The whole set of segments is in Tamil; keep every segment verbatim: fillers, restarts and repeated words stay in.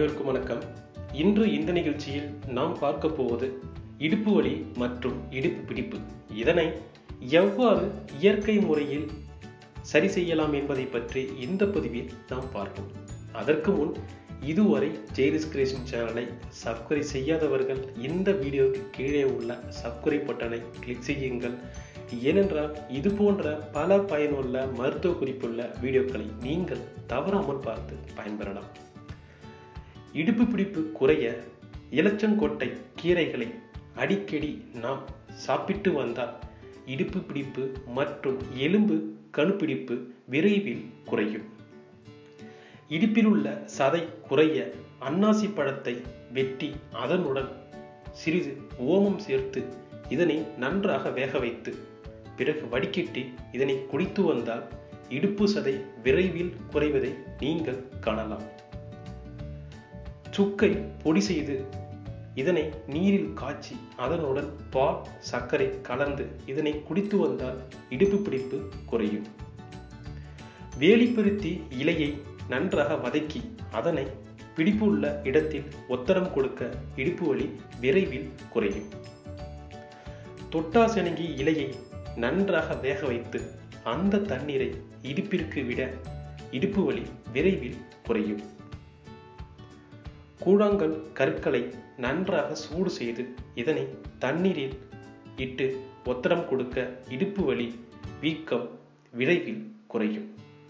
அனைவருக்கும் வணக்கம். இன்று இந்த நிகழ்ச்சியில் நாம் பார்க்க போவது இடுப்பு வலி மற்றும் இடுப்பு பிடிப்பு. இதனை எவ்வாறு இயற்கை முறையில் சரி செய்யலாம் என்பதை பற்றி இந்த பதிவில் நாம் பார்ப்போம். அதற்கு முன் இதுவரை ஜெய்ரிஸ் கிரியேஷன் சேனலை சப்ஸ்கிரைப் செய்யாதவர்கள் இந்த வீடியோவுக்கு கீழே உள்ள சப்ஸ்கிரைப் பட்டனை கிளிக் செய்யுங்கள். ஏனென்றால் இது போன்ற பல பயனுள்ள மருத்துவ குறிப்புள்ள வீடியோக்களை நீங்கள் தவறாமல் பார்த்து பயன்பெறலாம். இடுப்பு பிடிப்பு குறைய இலச்சங்கொட்டை கீரைகளை அடிக்கடி நாம் சாப்பிட்டு வந்தால் இடுப்பு பிடிப்பு மற்றும் எலும்பு கணுப்பிடிப்பு விரைவில் குறையும். இடுப்பில் உள்ள சதை குறைய அன்னாசி பழத்தை வெட்டி அதனுடன் சிறிது ஓமம் சேர்த்து இதனை நன்றாக வேக வைத்து பிறகு வடிகட்டி இதனை குடித்து வந்தால் இடுப்பு சதை விரைவில் குறைவதை நீங்கள் காணலாம். சுக்கை பொடி செய்து இதனை நீரில் காய்ச்சி அதனுடன் பால் சர்க்கரை கலந்து இதனை குடித்து வந்தால் இடுப்பு பிடிப்பு குறையும். வேலிப்பருத்தி இலையை நன்றாக வதக்கி அதனை பிடிப்புள்ள இடத்தில் ஒத்தடம் கொடுக்க இடுப்பு வலி விரைவில் குறையும். தொட்டாசனங்கி இலையை நன்றாக வேக வைத்து அந்த தண்ணீரை இடுப்பிற்கு விட இடுப்பு வலி விரைவில் குறையும். கூழாங்கல் கற்களை நன்றாக சூடு செய்து இதனை தண்ணீரில் இட்டு ஒத்தடம் கொடுக்க இடுப்பு வலி வீக்கம் விரைவில் குறையும்.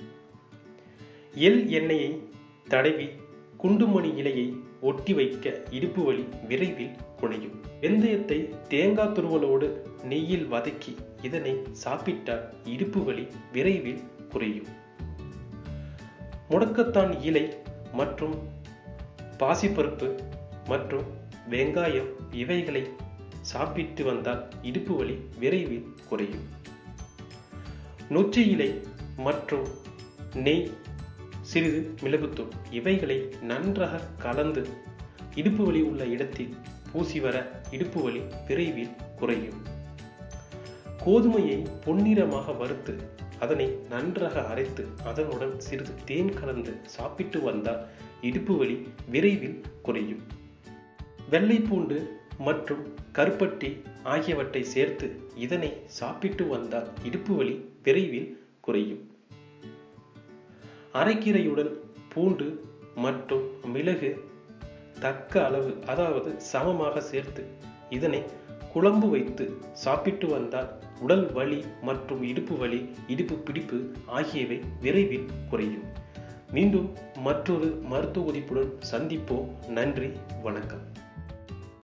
எள் எண்ணெயை தடவி குண்டுமணி இலையை ஒட்டி வைக்க இடுப்பு வலி விரைவில் குறையும். வெந்தயத்தை தேங்காய் துருவலோடு நெய்யில் வதக்கி இதனை சாப்பிட்டால் இடுப்பு வலி விரைவில் குறையும். முடக்கத்தான் இலை மற்றும் பாசிப்பருப்பு மற்றும் வெங்காயம் இவைகளை சாப்பிட்டு வந்தால் இடுப்பு வலி விரைவில் குறையும். நொச்சி இலை மற்றும் நெய் சிறிது மிளகுத்தூள் இவைகளை நன்றாக கலந்து இடுப்பு வலி உள்ள இடத்தில் பூசி வர இடுப்பு வலி விரைவில் குறையும். கோதுமையை பொன்னிறமாக வறுத்து அதனை நன்றாக அரைத்து அதனுடன் சிறிது தேன் கலந்து சாப்பிட்டு வந்தால் இடுப்பு வலி விரைவில் குறையும். வெள்ளை பூண்டு மற்றும் கருப்பட்டி ஆகியவற்றை சேர்த்து இதனை சாப்பிட்டு வந்தால் இடுப்பு வலி விரைவில் குறையும். அரைக்கீரையுடன் பூண்டு மற்றும் மிளகு தக்க அளவு அதாவது சமமாக சேர்த்து இதனை குழம்பு வைத்து சாப்பிட்டு வந்தால் உடல் வலி மற்றும் இடுப்பு வலி இடுப்பு பிடிப்பு ஆகியவை விரைவில் குறையும். மீண்டும் மற்றொரு மருத்துவ குறிப்புடன் சந்திப்போம். நன்றி, வணக்கம்.